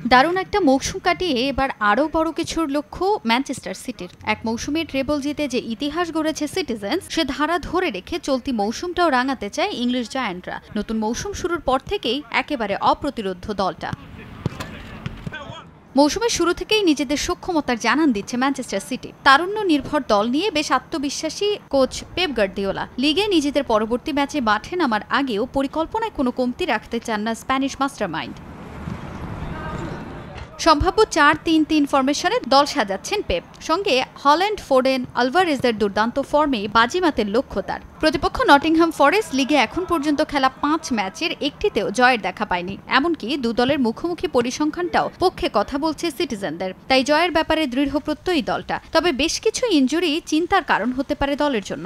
দারুণ একটা মৌসুম কাটিয়ে এবার আরও বড় কিছুর লক্ষ্য ম্যানচেস্টার সিটির। এক মৌসুমে ট্রেবল জিতে যে ইতিহাস গড়েছে সিটিজেন্স, সে ধারা ধরে রেখে চলতি মৌসুমটাও রাঙাতে চায় ইংলিশ জায়ান্টরা। নতুন মৌসুম শুরুর পর থেকেই একেবারে অপ্রতিরোধ্য দলটা। মৌসুমের শুরু থেকেই নিজেদের সক্ষমতার জানান দিচ্ছে ম্যানচেস্টার সিটি। তারুণ্য নির্ভর দল নিয়ে বেশ আত্মবিশ্বাসী কোচ পেপ গার্দিওলা। লিগে নিজেদের পরবর্তী ম্যাচে মাঠে নামার আগেও পরিকল্পনায় কোনো কমতি রাখতে চান না স্প্যানিশ মাস্টারমাইন্ড। সম্ভাব্য 4-3-3 ফরমেশনে দল সাজাচ্ছেন পেপ। সঙ্গে হল্যান্ড, ফোডেন, আলভারেজের দুর্দান্ত ফর্মে বাজিমাতের লক্ষ্য তার। প্রতিপক্ষ নটিংহাম ফরেস্ট লিগে এখন পর্যন্ত খেলা 5 ম্যাচের একটিতেও জয়ের দেখা পায়নি। এমনকি দু দলের মুখোমুখি পরিসংখ্যানটাও পক্ষে কথা বলছে সিটিজেনদের। তাই জয়ের ব্যাপারে দৃঢ় প্রত্যয়ী দলটা। তবে বেশ কিছু ইনজুরি চিন্তার কারণ হতে পারে দলের জন্য।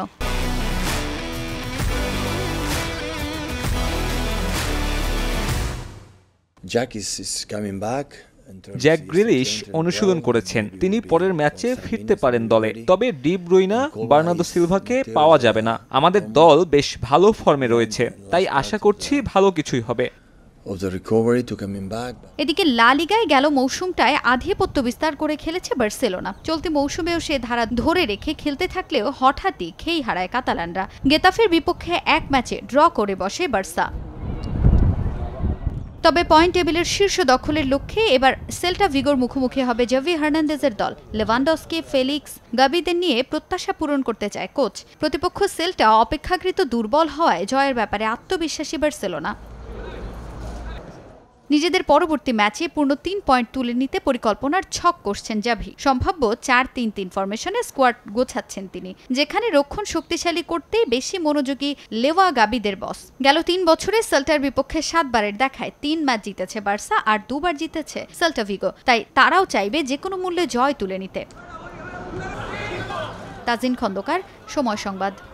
জ্যাক গ্রিলিশ অনুশীলন করেছেন, তিনি পরের ম্যাচে ফিরতে পারেন দলে। তবে ডি ব্রুইনা, বার্নার্দো সিলভাকে পাওয়া যাবে না। আমাদের দল বেশ ভালো ফর্মে রয়েছে, তাই আশা করছি ভালো কিছুই হবে। এদিকে লা লিগায় গেল মৌসুমটায় আধিপত্য বিস্তার করে খেলেছে বার্সেলোনা। চলতি মৌসুমেও সে ধারা ধরে রেখে খেলতে থাকলেও হঠাৎই খেই হারায় কাতালানরা। গেতাফের বিপক্ষে 1 ম্যাচে ড্র করে বসে বার্সা। তবে পয়েন্ট টেবিলের শীর্ষ দখলের লক্ষ্যে এবার সেল্টা ভিগোর মুখোমুখি হবে জাভি হার্নান্দেজের দল। লেভানডস্কি, ফেলিক্স, গাবিদের নিয়ে প্রত্যাশা পূরণ করতে চায় কোচ। প্রতিপক্ষ সেল্টা অপেক্ষাকৃত দুর্বল হওয়ায় জয়ের ব্যাপারে আত্মবিশ্বাসী বার্সেলোনা। নিজেদের পরবর্তী ম্যাচে পূর্ণ 3 পয়েন্ট তুলে নিতে পরিকল্পনার ছক কষছেন জাভি। সম্ভাব্য 4-3-3 ফরমেশনে স্কোয়াড গোছাচ্ছেন তিনি, যেখানে রক্ষণ শক্তিশালী করতে বেশি মনোযোগী লেওয়া গাবিদের বস। গেল 3 বছরে সেল্টার বিপক্ষে 7 বারের দেখায় 3 ম্যাচ জিতেছে বার্সা আর 2 বার জিতেছে সেল্টা ভিগো। তাই তারাও চাইবে যে কোনো মূল্যে জয় তুলে নিতে। তাজিন খন্দকার, সময় সংবাদ।